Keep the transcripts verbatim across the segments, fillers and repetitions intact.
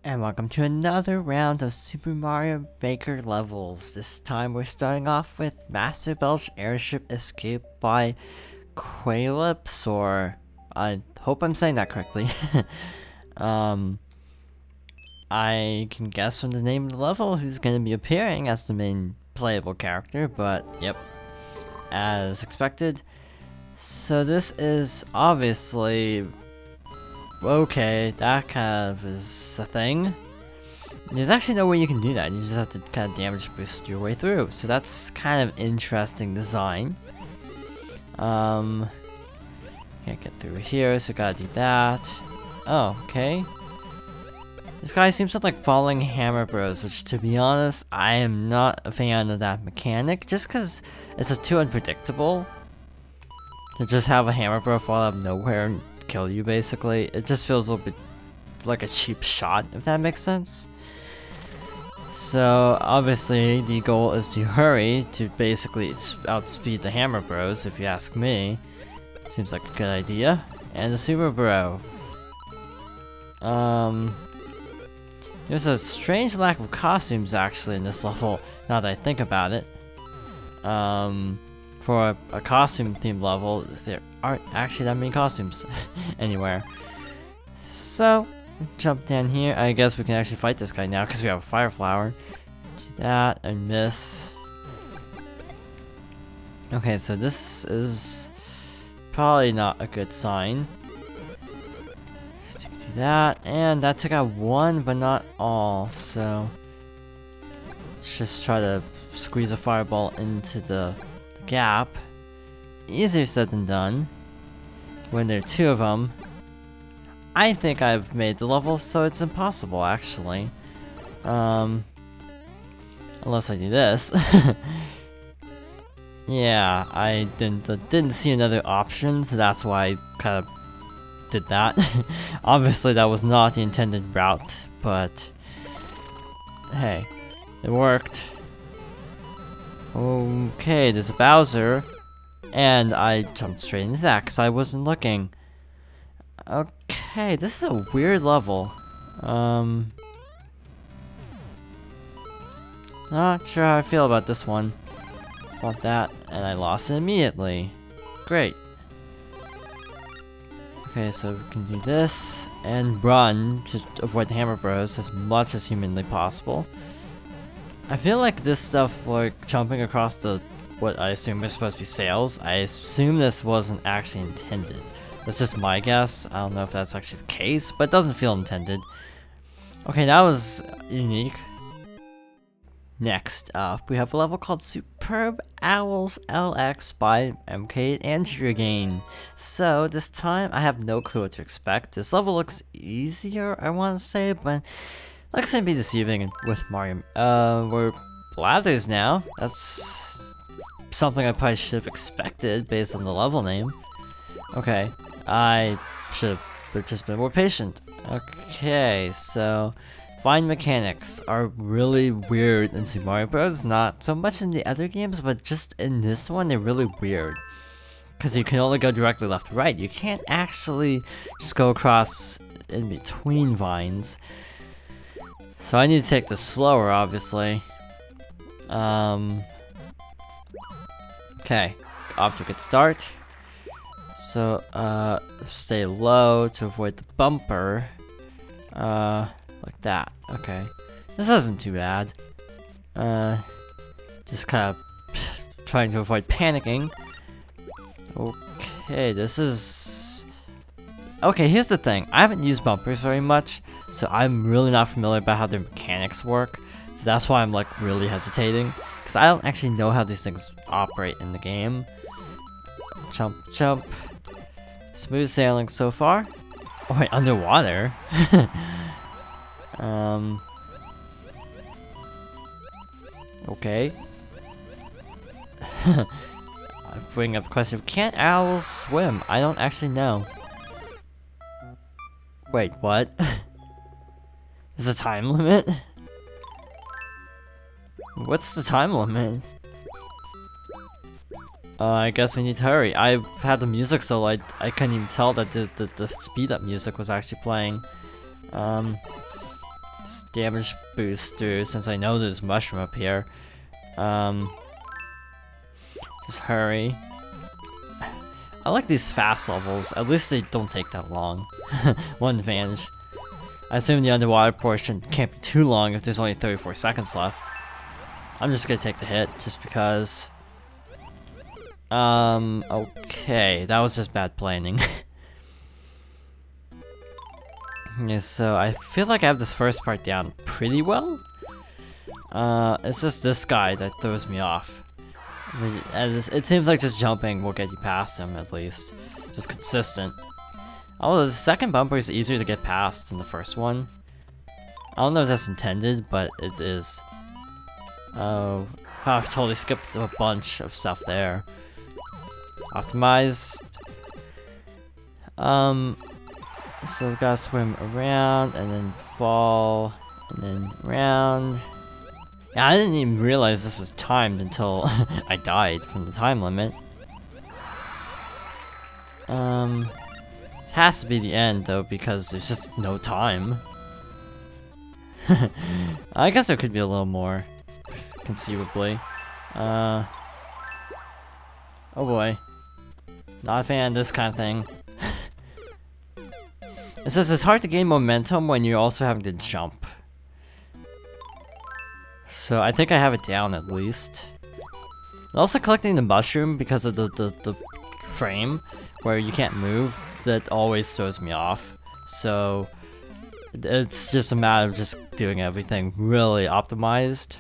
And welcome to another round of Super Mario Maker levels. This time we're starting off with Master Bell's Airship Escape by Qualips, or I hope I'm saying that correctly. um, I can guess from the name of the level who's going to be appearing as the main playable character, but yep, as expected. So this is obviously... okay, that kind of is a thing. There's actually no way you can do that. You just have to kind of damage boost your way through. So that's kind of interesting design. Um, can't get through here, so gotta do that. Oh, okay. This guy seems to like following Hammer Bros, which, to be honest, I am not a fan of that mechanic, just because it's just too unpredictable to just have a Hammer Bro fall out of nowhere and kill you. Basically, it just feels a little bit like a cheap shot, if that makes sense. So obviously the goal is to hurry to basically outspeed the Hammer Bros, if you ask me. Seems like a good idea. And the Super Bro. Um, there's a strange lack of costumes actually in this level, now that I think about it. Um, for a, a costume themed level, there aren't actually that many costumes anywhere. So, jump down here. I guess we can actually fight this guy now because we have a fire flower. Do that and miss. Okay, so this is probably not a good sign. Stick to that, and that took out one, but not all. So, let's just try to squeeze a fireball into the gap. Easier said than done when there are two of them. I think I've made the level so it's impossible, actually. Um, unless I do this. Yeah, I didn't uh, didn't see another option, so that's why I kind of did that. Obviously, that was not the intended route, but hey, it worked. Okay, there's a Bowser, and I jumped straight into that because I wasn't looking. Okay, this is a weird level. Um, not sure how I feel about this one. Want that, and I lost it immediately. Great. Okay, so we can do this and run to avoid the Hammer Bros as much as humanly possible. I feel like this stuff, like jumping across the, what I assume is supposed to be sails, I assume this wasn't actually intended. That's just my guess. I don't know if that's actually the case, but it doesn't feel intended. Okay, that was unique. Next up, we have a level called Superb Owls L X by M K Andrew. So this time, I have no clue what to expect. This level looks easier, I want to say, but like I said, be deceiving with Mario. Uh, we're Blathers now. That's something I probably should have expected based on the level name. Okay, I should have just been more patient. Okay, so fine mechanics are really weird in Super Mario Bros. Not so much in the other games, but just in this one, they're really weird. Because you can only go directly left to right. You can't actually just go across in between vines. So I need to take this slower, obviously. Um. Okay, off to a good start. So, uh, stay low to avoid the bumper. Uh, like that. Okay. This isn't too bad. Uh, just kind of trying to avoid panicking. Okay, this is... Okay, here's the thing. I haven't used bumpers very much, so I'm really not familiar about how their mechanics work. So that's why I'm like really hesitating, because I don't actually know how these things operate in the game. Jump, jump. Smooth sailing so far. Oh wait, underwater? um... Okay. I'm bringing up the question of, can owls swim? I don't actually know. Wait, what? There's a time limit? What's the time limit? Uh, I guess we need to hurry. I had the music so loud, I couldn't even tell that the, the, the speed up music was actually playing. Um, Damage booster, since I know there's mushroom up here. Um, just hurry. I like these fast levels. At least they don't take that long. One advantage. I assume the underwater portion can't be too long if there's only thirty-four seconds left. I'm just gonna take the hit, just because. Um, okay, that was just bad planning. Yeah, so I feel like I have this first part down pretty well. Uh, it's just this guy that throws me off. It seems like just jumping will get you past him, at least. Just consistent. Although the second bumper is easier to get past than the first one. I don't know if that's intended, but it is. Oh, I totally skipped a bunch of stuff there. Optimized. Um, so we gotta swim around and then fall and then round. Yeah, I didn't even realize this was timed until I died from the time limit. Um, it has to be the end though because there's just no time. I guess there could be a little more, conceivably. Uh, oh boy. Not a fan of this kind of thing. It says it's hard to gain momentum when you're also having to jump. So I think I have it down at least. And also collecting the mushroom because of the, the, the frame where you can't move, that always throws me off. So it's just a matter of just doing everything really optimized.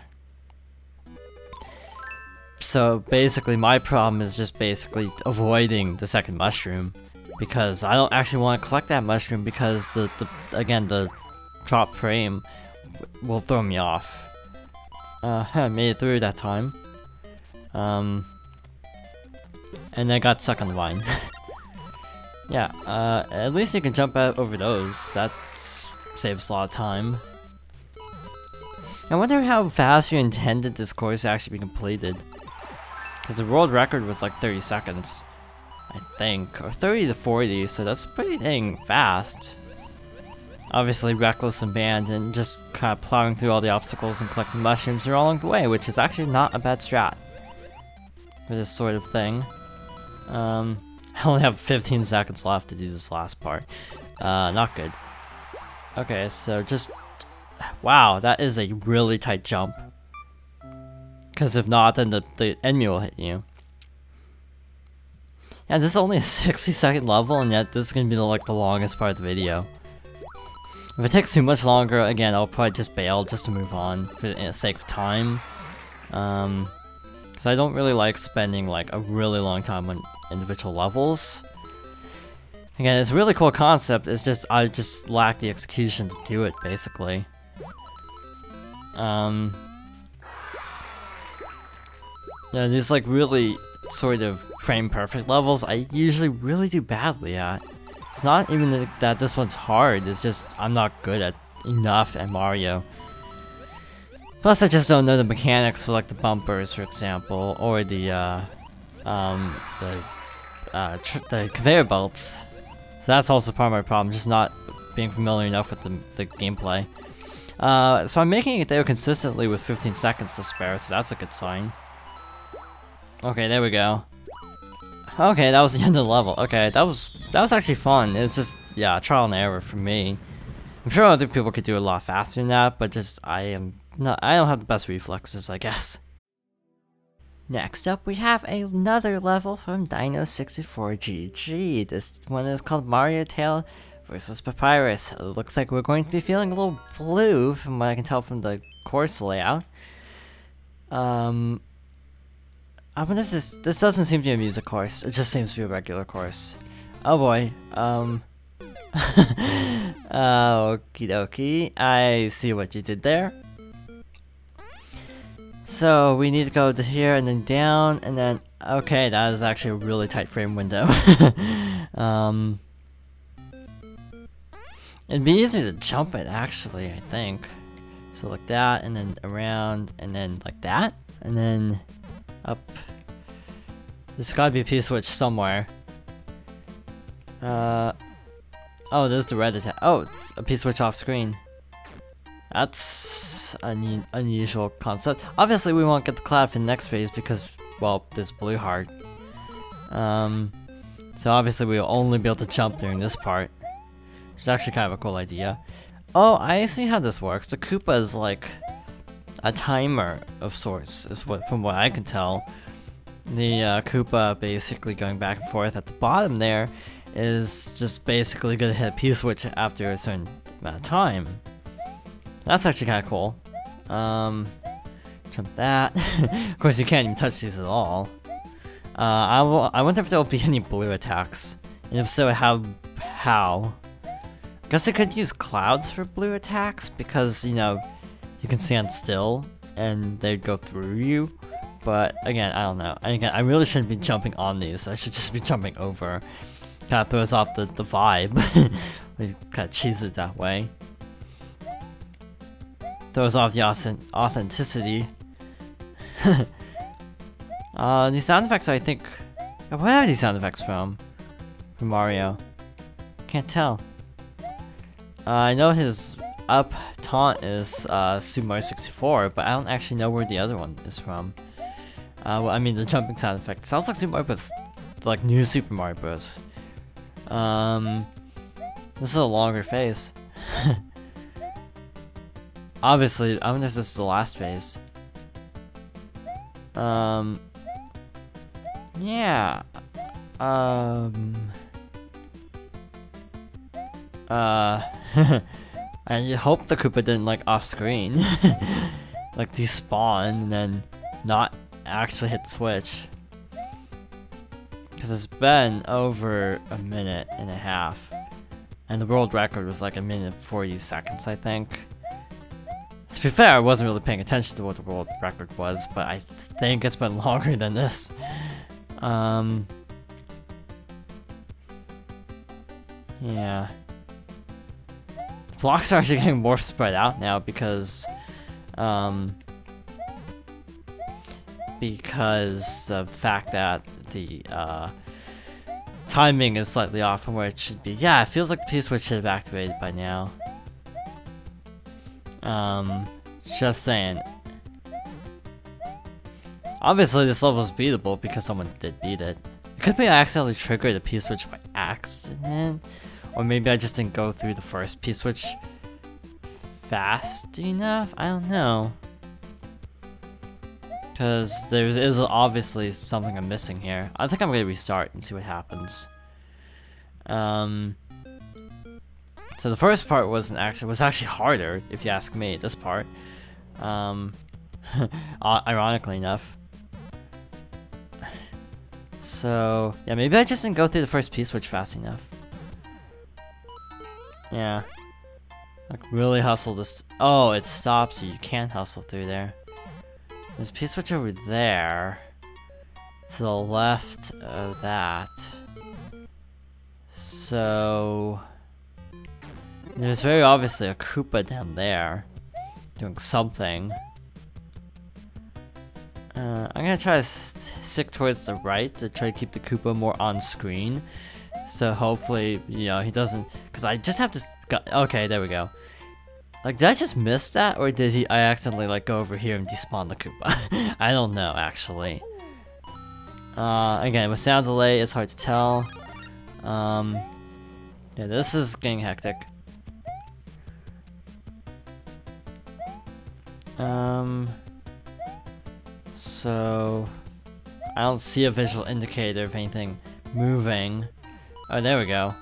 So basically my problem is just basically avoiding the second mushroom, because I don't actually want to collect that mushroom because the, the again the drop frame will throw me off. Uh, I made it through that time. Um, and I got stuck on the vine. Yeah, uh, at least you can jump out over those. That saves a lot of time. I wonder how fast you intended this course to actually be completed. Because the world record was like thirty seconds, I think, or thirty to forty, so that's pretty dang fast. Obviously reckless and banned, and just kind of plowing through all the obstacles and collecting mushrooms are all along the way, which is actually not a bad strat for this sort of thing. Um, I only have fifteen seconds left to do this last part. Uh, not good. Okay, so just... Wow, that is a really tight jump. Because if not, then the, the enemy will hit you. Yeah, this is only a sixty second level, and yet this is going to be the, like the longest part of the video. If it takes too much longer, again, I'll probably just bail just to move on for the sake of time. Um, because I don't really like spending like a really long time on individual levels. Again, it's a really cool concept, it's just, I just lack the execution to do it, basically. Um... Yeah, these like really sort of frame perfect levels I usually really do badly at. It's not even that this one's hard, it's just I'm not good at enough at Mario. Plus I just don't know the mechanics for like the bumpers, for example, or the uh, um, the, uh, tr the conveyor belts. So that's also part of my problem, just not being familiar enough with the, the gameplay. Uh, so I'm making it there consistently with fifteen seconds to spare, so that's a good sign. Okay, there we go. Okay, that was the end of the level. Okay, that was that was actually fun. It's just, yeah, trial and error for me. I'm sure other people could do it a lot faster than that, but just I am not. I don't have the best reflexes, I guess. Next up, we have another level from Dino sixty-four G G. This one is called Mario Tail versus Papyrus. It looks like we're going to be feeling a little blue, from what I can tell from the course layout. Um. I wonder if this, this doesn't seem to be a music course, it just seems to be a regular course. Oh boy, um... uh, okie dokie, I see what you did there. So, we need to go to here and then down, and then... Okay, that is actually a really tight frame window. um... It'd be easier to jump it, actually, I think. So like that, and then around, and then like that, and then... up. There's gotta be a P-switch somewhere. Uh, oh, there's the red attack. Oh, a P-switch off screen. That's an unusual concept. Obviously, we won't get the cloud for the next phase because, well, there's blue heart. Um, so obviously we'll only be able to jump during this part. Which is actually kind of a cool idea. Oh, I see how this works. The Koopa is like a timer of sorts, is what from what I can tell. The uh, Koopa basically going back and forth at the bottom there is just basically gonna hit a P-switch after a certain amount of time. That's actually kind of cool. Um, jump that. Of course, you can't even touch these at all. Uh, I will. I wonder if there will be any blue attacks, and if so, how? How? I guess I could use clouds for blue attacks because you know you can stand still and they'd go through you. But again, I don't know. Again, I really shouldn't be jumping on these. I should just be jumping over. Kind of throws off the the vibe. We kind of cheese it that way. Throws off the authentic authenticity. uh, these sound effects, I think. Where are these sound effects from? From Mario? Can't tell. Uh, I know his up taunt is uh, Super Mario sixty-four, but I don't actually know where the other one is from. Uh, well, I mean, the jumping sound effect sounds like Super Mario Bros. Like new Super Mario Bros. Um, this is a longer phase. Obviously, I wonder if this is the last phase. Um, yeah. Um. Uh. I hope the Koopa didn't like off screen, like despawn and then not actually hit the switch. Because it's been over a minute and a half, and the world record was like a minute and forty seconds, I think. To be fair, I wasn't really paying attention to what the world record was, but I think it's been longer than this. Um, yeah. The blocks are actually getting more spread out now because, um, because of the fact that the, uh, timing is slightly off from where it should be. Yeah, it feels like the P-switch should have activated by now. Um, just saying. Obviously, this level is beatable because someone did beat it. It could be I accidentally triggered the P-switch by accident, or maybe I just didn't go through the first P-switch fast enough. I don't know, because there is obviously something I'm missing here. I think I'm gonna restart and see what happens. Um. So the first part wasn't actually was actually harder, if you ask me. This part, um, ironically enough. So yeah, maybe I just didn't go through the first P-switch fast enough. Yeah, like really hustle this. Oh, it stops you. You can't hustle through there. There's a P-switch over there, to the left of that. So. There's very obviously a Koopa down there doing something. Uh, I'm gonna try to stick towards the right to try to keep the Koopa more on screen. So hopefully, you know, he doesn't. Because I just have to. Got, okay, there we go. Like, did I just miss that? Or did he? I accidentally like go over here and despawn the Koopa? I don't know actually. Uh, again, with sound delay, it's hard to tell. Um, yeah, this is getting hectic. Um, so I don't see a visual indicator of anything moving. Oh, there we go.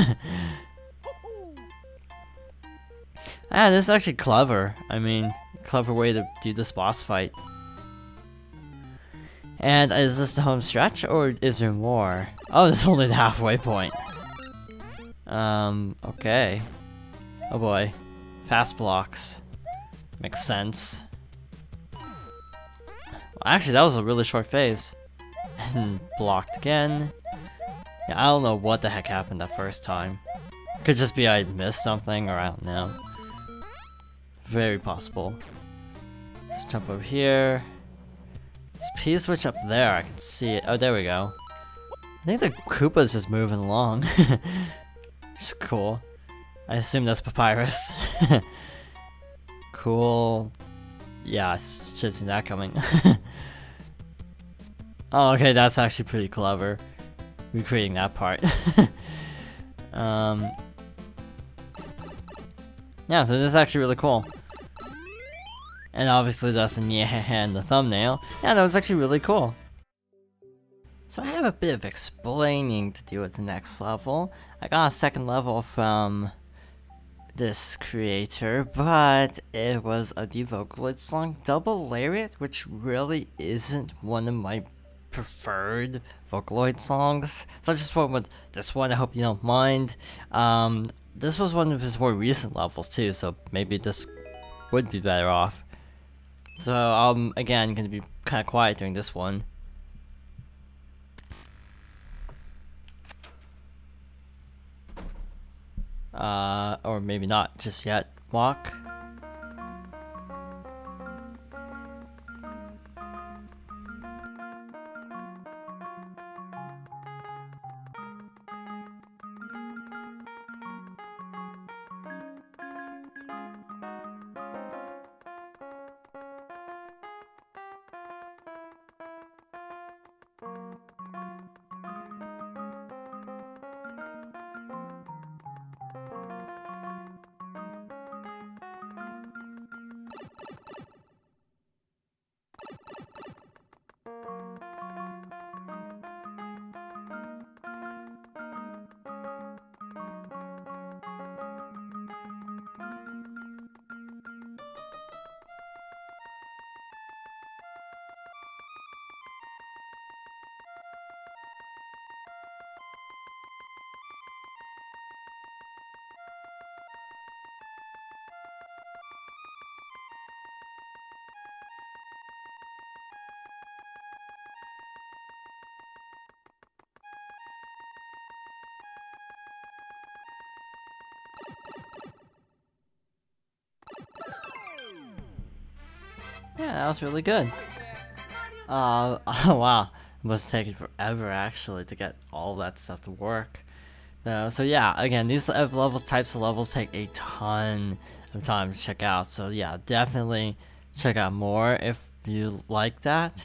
Ah, this is actually clever. I mean, clever way to do this boss fight. And is this the home stretch, or is there more? Oh, this is only the halfway point. Um, okay. Oh boy. Fast blocks. Makes sense. Well, actually, that was a really short phase. And blocked again. Yeah, I don't know what the heck happened that first time. Could just be I missed something, or I don't know. Very possible. Let's jump over here. This P-switch up there, I can see it. Oh, there we go. I think the Koopa's just moving along. Which is cool. I assume that's Papyrus. cool. Yeah, I should have seen that coming. Oh, okay, that's actually pretty clever. Recreating that part. um, yeah, so this is actually really cool. And obviously that's in yeah in the thumbnail. Yeah, that was actually really cool. So I have a bit of explaining to do with the next level. I got a second level from this creator, but it was a the Vocaloid song Double Lariat, which really isn't one of my preferred Vocaloid songs. So I just went with this one. I hope you don't mind. Um, this was one of his more recent levels too, so maybe this would be better off. So I'm again gonna be kind of quiet during this one. Uh, or maybe not just yet. Walk. Yeah, that was really good. Uh, oh wow, it must have taken forever actually to get all that stuff to work. Uh, so yeah, again, these levels, types of levels take a ton of time to check out. So yeah, definitely check out more if you like that.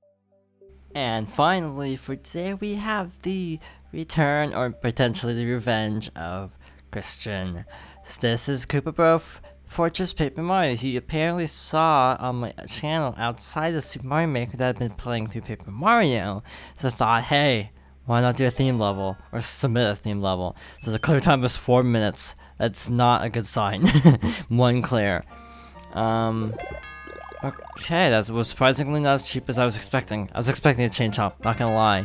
And finally, for today, we have the return or potentially the revenge of Christian. So this is Koopa Bro Fortress Paper Mario. He apparently saw on my channel outside of Super Mario Maker that I've been playing through Paper Mario, so I thought, hey, why not do a theme level or submit a theme level? So the clear time was four minutes. That's not a good sign. One clear. Um. Okay, that was surprisingly not as cheap as I was expecting. I was expecting a chain chomp, not gonna lie.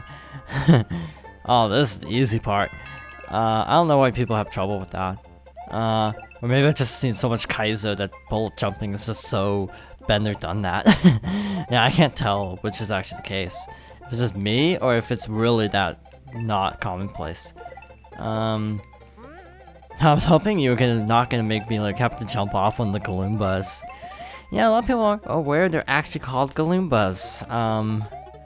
Oh, this is the easy part. Uh, I don't know why people have trouble with that. Uh, or maybe I've just seen so much Kaizo that bullet jumping is just so been done that. Yeah, I can't tell which is actually the case. If it's just me, or if it's really that not commonplace. Um, I was hoping you were gonna not gonna make me like have to jump off on the Galoombas. Yeah, a lot of people are aware they're actually called Galoombas. Um,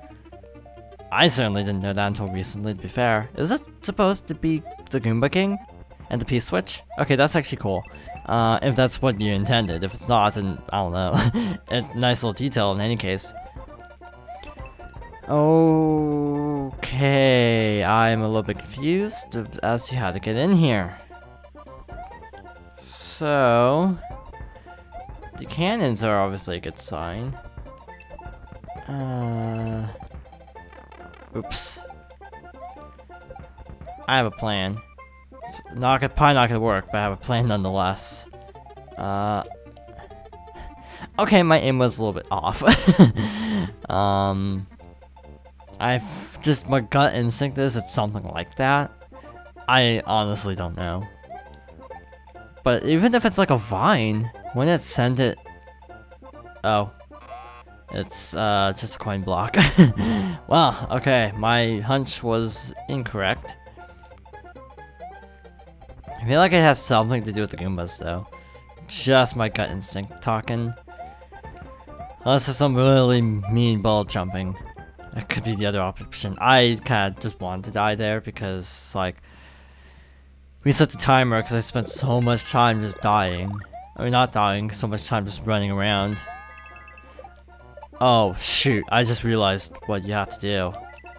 I certainly didn't know that until recently, to be fair. Is it supposed to be the Goomba King? And the P-switch? Okay, that's actually cool. Uh, if that's what you intended. If it's not, then I don't know. It's a nice little detail in any case. Okay, I'm a little bit confused as to how to get in here. So... the cannons are obviously a good sign. Uh... Oops. I have a plan. It's not gonna, probably not gonna work, but I have a plan nonetheless. Uh... Okay, my aim was a little bit off. um... I've just, my gut instinct is it's something like that. I honestly don't know. But even if it's like a vine, wouldn't it send it... Oh. It's, uh, just a coin block. Well, okay, my hunch was incorrect. I feel like it has something to do with the Goombas, though. Just my gut instinct talking. Unless there's some really mean ball jumping. That could be the other option. I kind of just wanted to die there because, like, we set the timer because I spent so much time just dying. I mean, not dying, so much time just running around. Oh, shoot. I just realized what you have to do.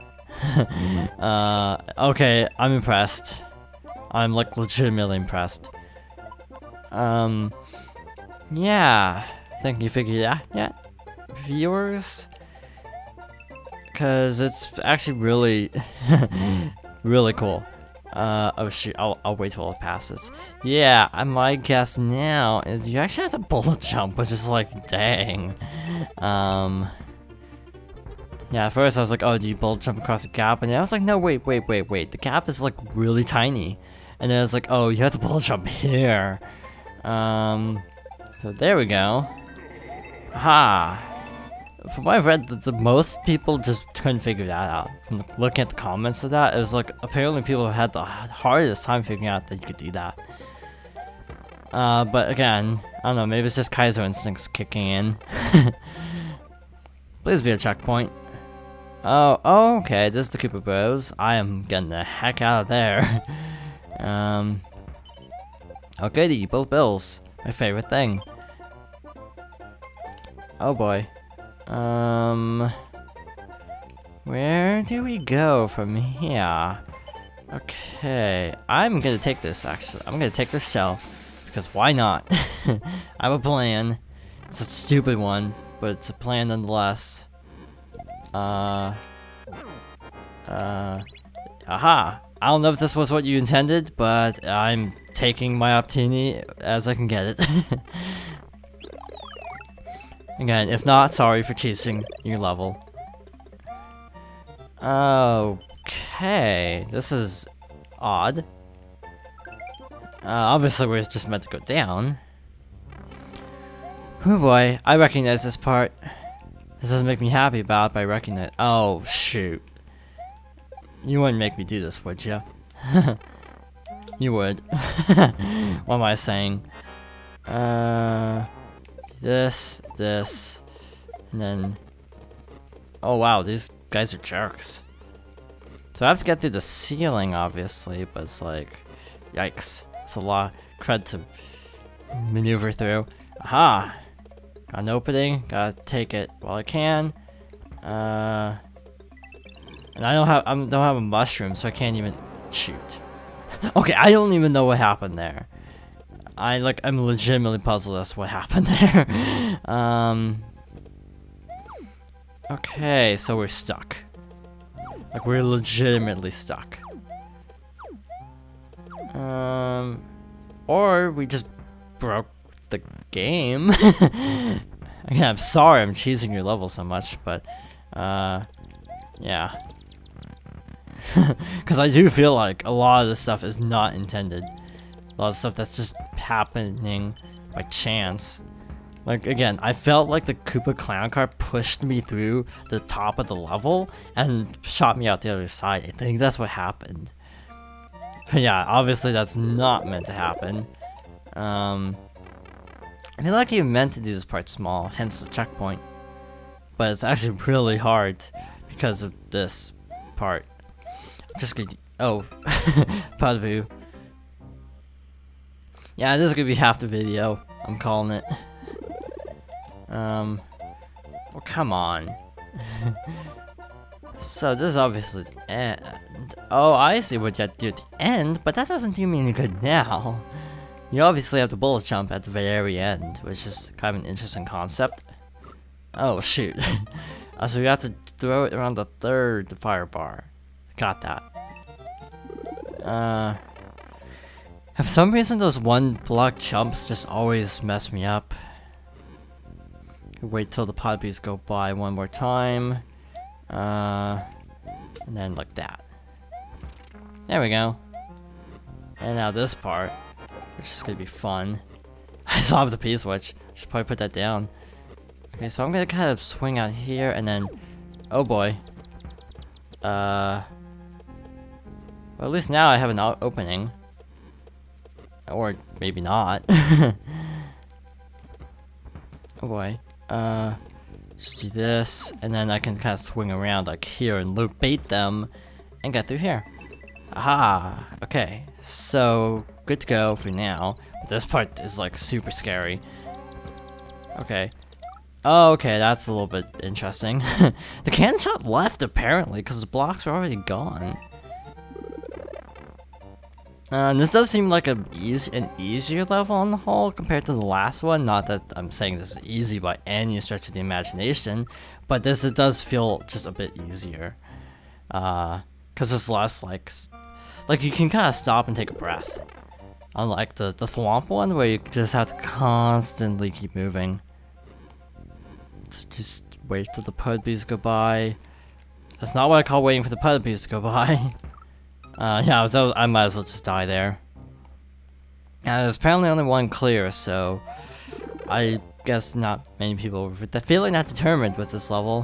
uh, okay, I'm impressed. I'm, like, legitimately impressed. Um, yeah. I think you figured it out yet, viewers? Because it's actually really, really cool. Uh, oh shoot, I'll, I'll wait till it passes. Yeah, my guess now is you actually have to bullet jump, which is like, dang. Um, yeah, at first I was like, oh, do you bullet jump across the gap? And then I was like, no, wait, wait, wait, wait. The gap is like really tiny. And then I was like, oh, you have to bullet jump here. Um, so there we go. Ha. From what I've read, the, the most people just couldn't figure that out. From the, looking at the comments of that, it was like apparently people had the hardest time figuring out that you could do that. Uh, but again, I don't know, maybe it's just Kaizo instincts kicking in. Please be a checkpoint. Oh, oh, okay, this is the Koopa Bros. I am getting the heck out of there. um, okay, the both bills. My favorite thing. Oh boy. Um, where do we go from here? Okay, I'm gonna take this actually. I'm gonna take this shell because why not? I have a plan. It's a stupid one, but it's a plan nonetheless. Uh, uh, aha! I don't know if this was what you intended, but I'm taking my opportunity as I can get it. Again, if not, sorry for cheating your level. Okay, this is odd. Uh, obviously, we're just meant to go down. Oh boy, I recognize this part. This doesn't make me happy about it, but I recognize. Oh shoot! You wouldn't make me do this, would you? You would. What am I saying? Uh. This, this, and then... Oh wow, these guys are jerks. So I have to get through the ceiling, obviously, but it's like... Yikes. It's a lot of crud to maneuver through. Aha! Got an opening, gotta take it while I can. Uh... And I don't have, I don't have a mushroom, so I can't even shoot. Okay, I don't even know what happened there. I like I'm legitimately puzzled as to what happened there. um Okay, so we're stuck. Like we're legitimately stuck. Um or we just broke the game. Again, I'm sorry I'm cheesing your level so much, but uh yeah. Cause I do feel like a lot of this stuff is not intended. A lot of stuff that's just happening by chance. Like, again, I felt like the Koopa Clown Car pushed me through the top of the level and shot me out the other side. I think that's what happened. But yeah, obviously that's not meant to happen. Um, I feel like you meant to do this part small, hence the checkpoint. But it's actually really hard because of this part. Just gonna... Oh. Padu. Yeah, this is gonna be half the video. I'm calling it. Um, well, come on. So this is obviously the end. Oh, I see what you have to do at the end, but that doesn't do me any good now. You obviously have the bullet jump at the very end, which is kind of an interesting concept. Oh shoot! uh, so you have to throw it around the third fire bar. Got that. Uh. For some reason, those one block jumps just always mess me up. Wait till the poppies go by one more time. Uh, and then like that. There we go. And now this part, which is gonna be fun. I still have the P-switch. Should probably put that down. Okay, so I'm gonna kind of swing out here and then... Oh boy. Uh... Well, at least now I have an opening. Or maybe not. Oh boy. Uh, just do this, and then I can kind of swing around like here and loop bait them, and get through here. Aha! Okay, so good to go for now. But this part is like super scary. Okay. Oh, okay, that's a little bit interesting. The cannon shot left apparently because the blocks are already gone. Uh, this does seem like a easy, an easier level on the whole compared to the last one. Not that I'm saying this is easy by any stretch of the imagination, but this it does feel just a bit easier. Uh, cause it's less like, like you can kind of stop and take a breath. Unlike the the Thwomp one, where you just have to constantly keep moving. So just wait till the Pudbees go by. That's not what I call waiting for the Pudbees to go by. Uh, yeah, so I might as well just die there. And there's apparently only one clear, so I guess not many people were feeling that determined with this level.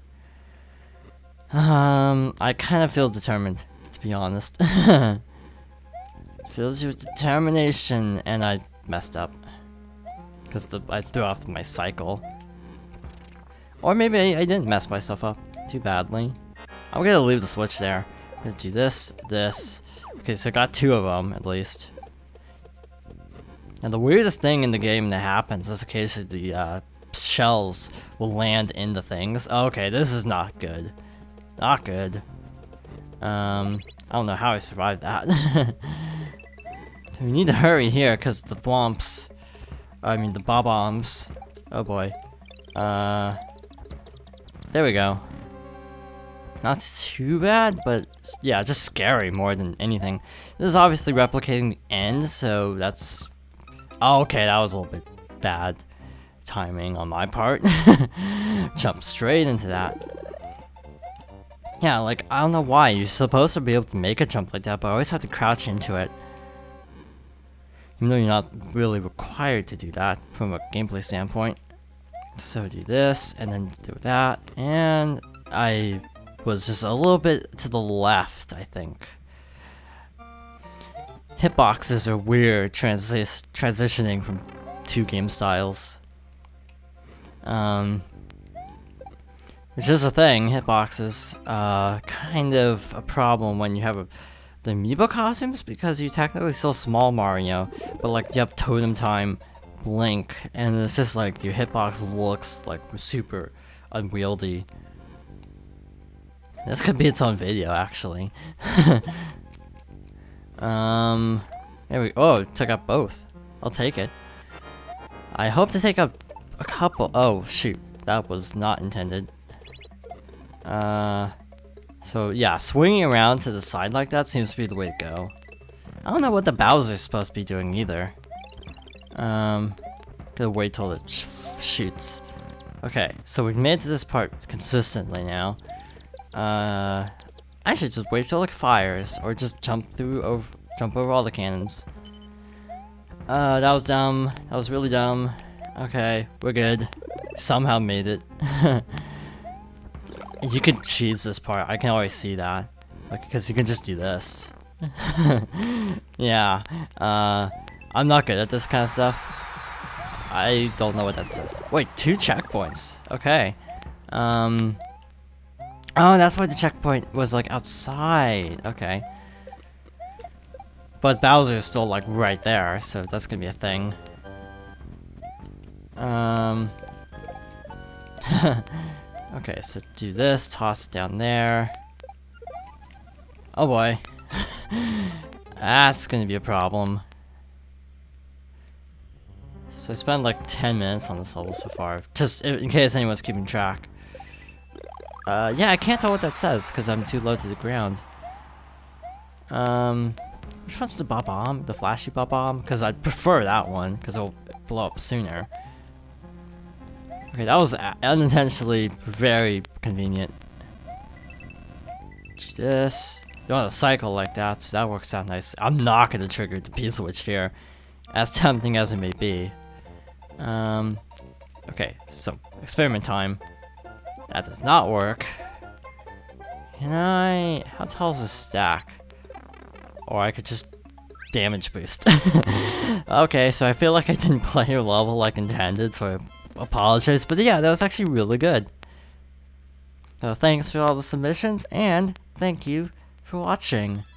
Um, I kind of feel determined, to be honest. Fills you with determination, and I messed up. Because I threw off my cycle. Or maybe I, I didn't mess myself up too badly. I'm gonna leave the switch there. I'm gonna do this, this. Okay, so I got two of them, at least. And the weirdest thing in the game that happens is occasionally the uh, shells will land into things. Okay, this is not good. Not good. Um, I don't know how I survived that. We need to hurry here, because the thwomps, I mean the bob-ombs. Oh boy. Uh, there we go. Not too bad, but yeah, just scary more than anything. This is obviously replicating the end, so that's... Oh, okay, that was a little bit bad timing on my part. Jump straight into that. Yeah, like, I don't know why. You're supposed to be able to make a jump like that, but I always have to crouch into it. Even though you're not really required to do that from a gameplay standpoint. So do this, and then do that, and I was just a little bit to the left, I think. Hitboxes are weird, transi transitioning from two game styles. Um, which is a thing, hitboxes. Uh, kind of a problem when you have a, the amiibo costumes, because you technically still small Mario, but like you have totem time, blink, and it's just like your hitbox looks like super unwieldy. This could be its own video, actually. um, there we. Oh, took out both. I'll take it. I hope to take up a couple. Oh shoot, that was not intended. Uh, so yeah, swinging around to the side like that seems to be the way to go. I don't know what the Bowser's supposed to be doing either. Um, gonna wait till it sh shoots. Okay, so we've made it to this part consistently now. Uh, I should just wait till it fires, or just jump through over, jump over all the cannons. Uh, that was dumb. That was really dumb. Okay, we're good. Somehow made it. You can cheese this part. I can always see that, like, because you can just do this. Yeah. Uh, I'm not good at this kind of stuff. I don't know what that says. Wait, two checkpoints. Okay. Um. Oh, that's why the checkpoint was like outside. Okay. But Bowser is still like right there, so that's gonna be a thing. Um. Okay, so do this, toss it down there. Oh boy. That's gonna be a problem. So I spent like ten minutes on this level so far, just in case anyone's keeping track. Uh, yeah, I can't tell what that says because I'm too low to the ground. Um, which one's the Bob-omb? The flashy Bob-omb? Because I'd prefer that one because it'll blow up sooner. Okay, that was unintentionally very convenient. This. You want to cycle like that, so that works out nice. I'm not going to trigger the P-switch here, as tempting as it may be. Um, okay, so experiment time. That does not work. Can I... How tall is this stack? Or I could just damage boost. Okay, so I feel like I didn't play your level like intended, so I apologize. But yeah, that was actually really good. So thanks for all the submissions, and thank you for watching.